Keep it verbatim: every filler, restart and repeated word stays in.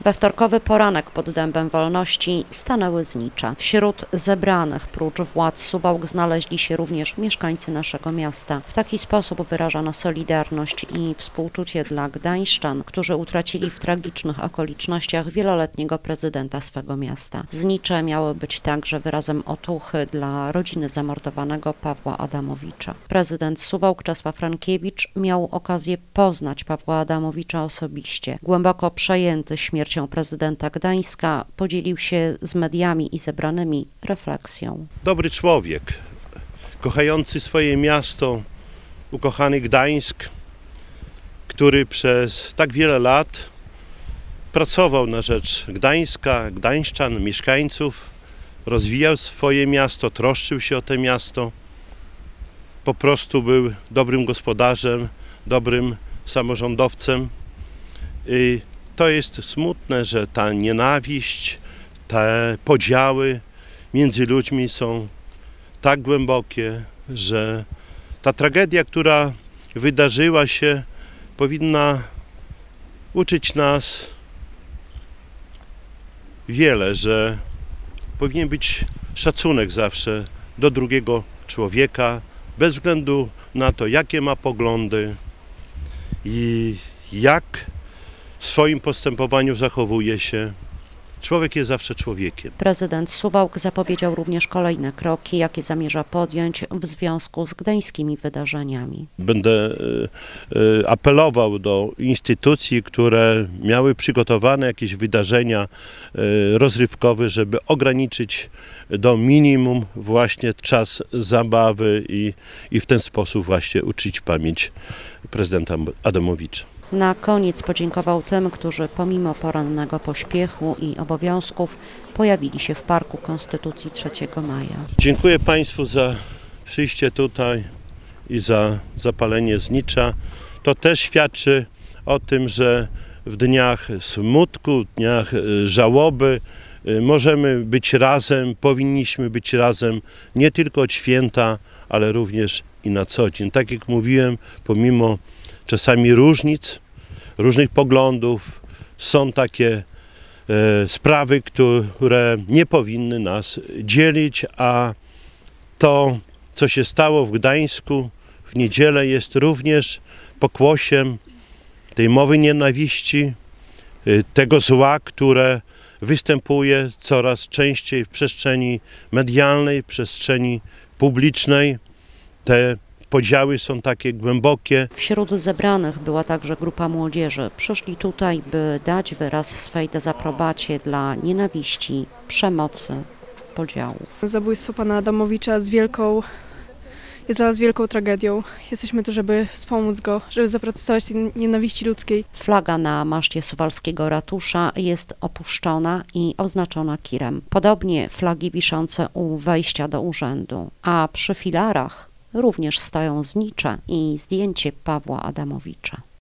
We wtorkowy poranek pod Dębem Wolności stanęły znicze. Wśród zebranych prócz władz Suwałk znaleźli się również mieszkańcy naszego miasta. W taki sposób wyrażano solidarność i współczucie dla gdańszczan, którzy utracili w tragicznych okolicznościach wieloletniego prezydenta swego miasta. Znicze miały być także wyrazem otuchy dla rodziny zamordowanego Pawła Adamowicza. Prezydent Suwałk Czesław Frankiewicz miał okazję poznać Pawła Adamowicza osobiście. Głęboko przejęty śmiercią prezydenta Gdańska podzielił się z mediami i zebranymi refleksją. Dobry człowiek, kochający swoje miasto, ukochany Gdańsk, który przez tak wiele lat pracował na rzecz Gdańska, gdańszczan, mieszkańców, rozwijał swoje miasto, troszczył się o to miasto. Po prostu był dobrym gospodarzem, dobrym samorządowcem. I to jest smutne, że ta nienawiść, te podziały między ludźmi są tak głębokie, że ta tragedia, która wydarzyła się, powinna uczyć nas wiele, że powinien być szacunek zawsze do drugiego człowieka, bez względu na to, jakie ma poglądy i jak w swoim postępowaniu zachowuje się. Człowiek jest zawsze człowiekiem. Prezydent Suwałk zapowiedział również kolejne kroki, jakie zamierza podjąć w związku z gdańskimi wydarzeniami. Będę apelował do instytucji, które miały przygotowane jakieś wydarzenia rozrywkowe, żeby ograniczyć do minimum właśnie czas zabawy i, i w ten sposób właśnie uczcić pamięć prezydenta Adamowicza. Na koniec podziękował tym, którzy pomimo porannego pośpiechu i obowiązków pojawili się w Parku Konstytucji trzeciego maja. Dziękuję Państwu za przyjście tutaj i za zapalenie znicza. To też świadczy o tym, że w dniach smutku, dniach żałoby możemy być razem, powinniśmy być razem nie tylko od święta, ale również i na co dzień. Tak jak mówiłem, pomimo czasami różnic, różnych poglądów, są takie e, sprawy, które nie powinny nas dzielić, a to, co się stało w Gdańsku w niedzielę, jest również pokłosiem tej mowy nienawiści, e, tego zła, które występuje coraz częściej w przestrzeni medialnej, w przestrzeni publicznej. Te podziały są takie głębokie. Wśród zebranych była także grupa młodzieży. Przyszli tutaj, by dać wyraz swej dezaprobacie dla nienawiści, przemocy, podziałów. Zabójstwo pana Adamowicza z wielką, jest dla nas wielką tragedią. Jesteśmy tu, żeby wspomóc go, żeby zaprotestować tej nienawiści ludzkiej. Flaga na maszcie suwalskiego ratusza jest opuszczona i oznaczona kirem. Podobnie flagi wiszące u wejścia do urzędu, a przy filarach również stoją znicze i zdjęcie Pawła Adamowicza.